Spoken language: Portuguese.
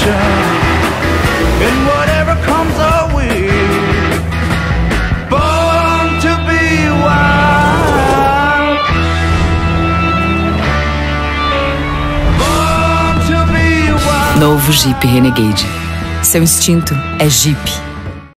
in whatever comes our way. Born to be wild. Born to be wild. Novo Jeep Renegade. Seu instinto é Jeep.